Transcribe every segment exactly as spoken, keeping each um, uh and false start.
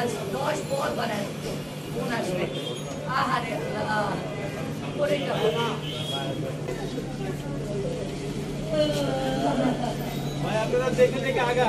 আজ দশ পদ বানায় কোন আসবে আহারে আল্লাহ পড়ে যাবো ভাই আপনারা দেখে দেখে আগান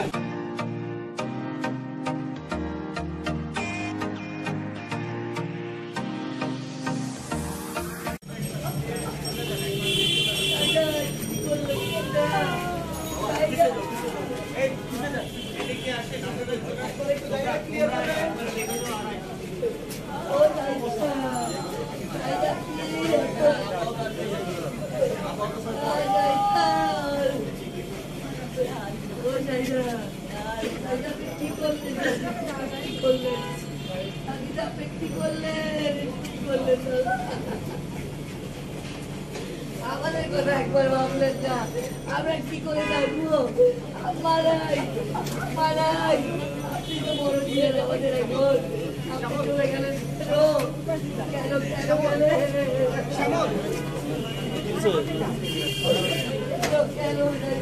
আমাদের কথা একবার ভাবলেন না আমরা কি করে থাকবো মারাই মারাই আপনি তো বড় ছিলেন আমাদের এখন আপনি চলে গেলেন কেন কেন গেলেন কেন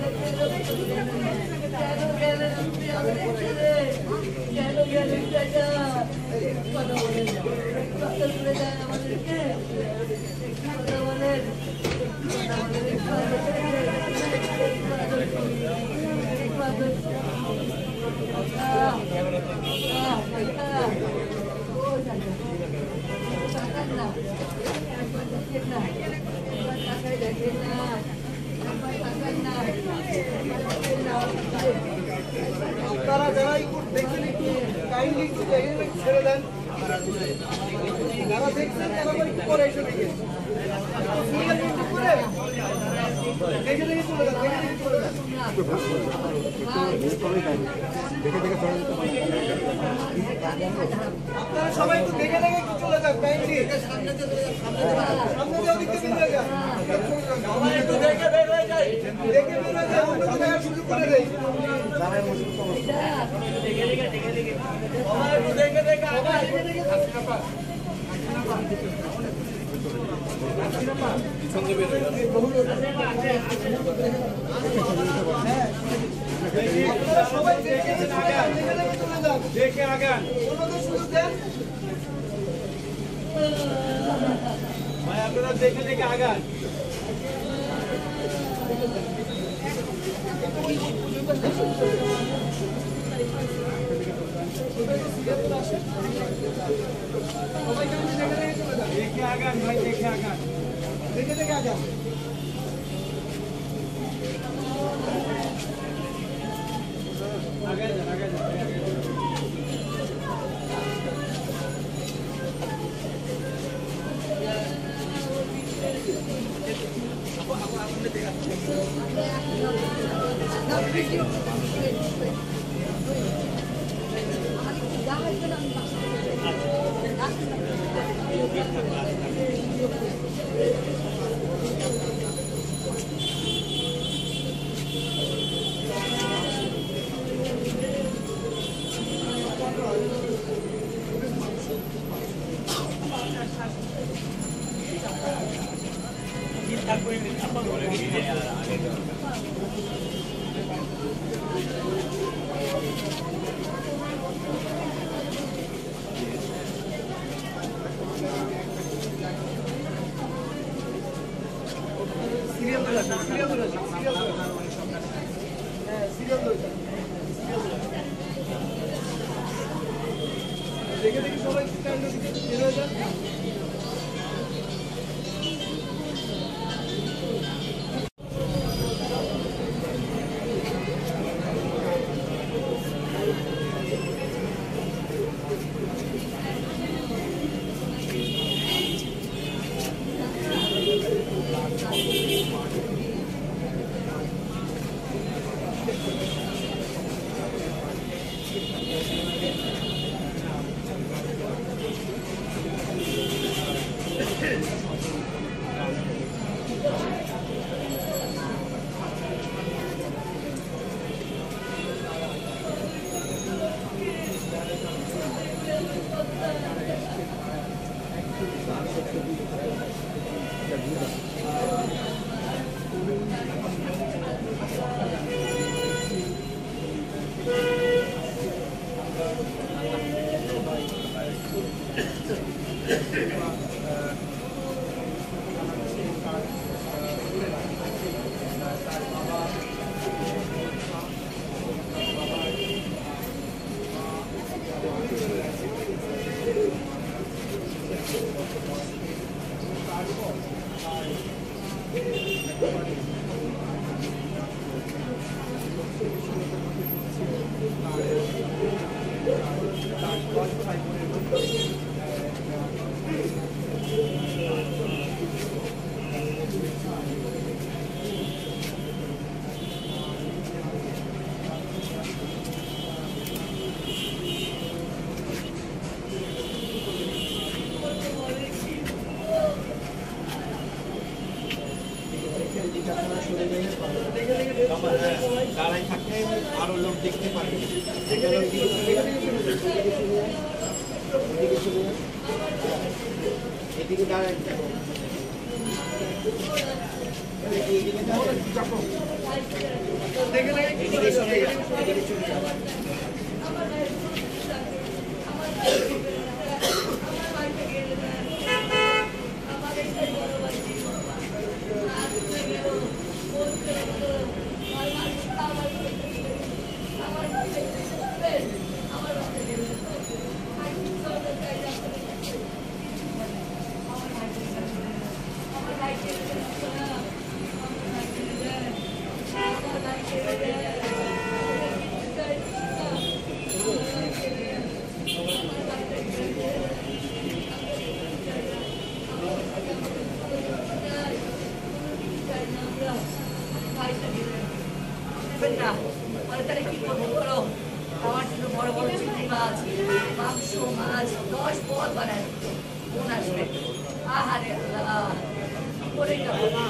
কেন গেলেন আপনি আমাদের ছেড়ে কেন গেলেন চাচা কথা বলেন কথা বলে যায় আমাদেরকে কথা বলেন আপনারা যারা দেখছেন একটু কাইন্ডলি একটু দেখে ছেড়ে দেন যারা দেখছেন তারা একটু পরে এসে দেখে দেখে দেখে চলে যান দেখে দেখে চলে যান আপনারা সবাই একটু দেখে দেখে একটু চলে যান কাইন্ডলি সামনে দিয়ে দিকে চলে যান সবাই একটু দেখে বের হয়ে যায় দেখে বের হয়ে যায় অন্য জায়গায় শুরু করে দেয় দেখে দেখে দেখে দেখে সবাই একটু দেখে দেখে আগা দেখে দেখে সবাই দেখে দেখে আগান ভাই আপনারা দেখে দেখে আগান দেখে আগান ভাই দেখে আগান দেখে দেখে আগান আগে যান আগে যান দেখে দেখে সবাই দাঁড়াই থাকলে আরো লোক দেখতে পারবে। এদিকে দাঁড়াই থাকো। এদিকে সরে যাও, এদিকে চলে যাও। আমার জন্য বড় বড় চিংড়ি মাছ, মাংস, মাছ, দশ পদ বানায় কোন আসবে? আহারে আল্লাহ, করে যাবো না।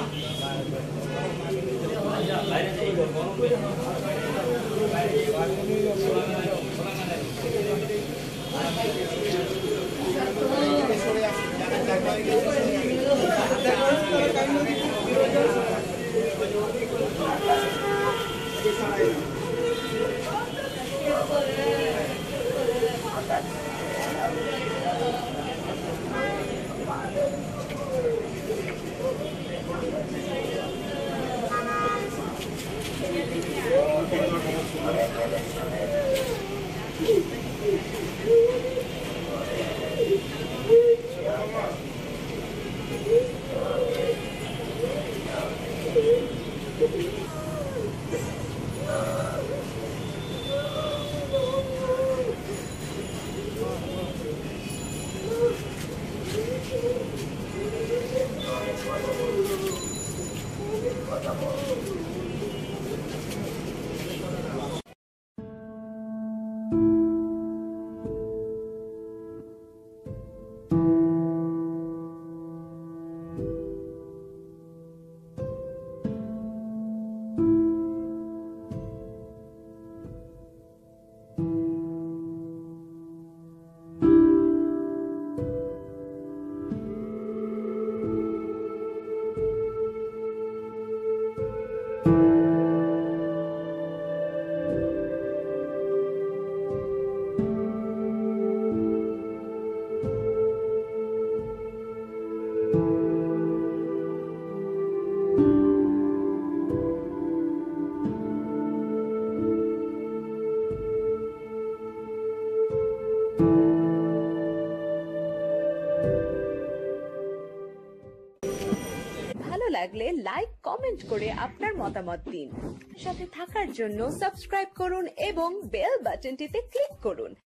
ভালো লাগলে লাইক কমেন্ট করে আপনার মতামত দিন। সাথে থাকার জন্য সাবস্ক্রাইব করুন এবং বেল বাটনটিতে ক্লিক করুন।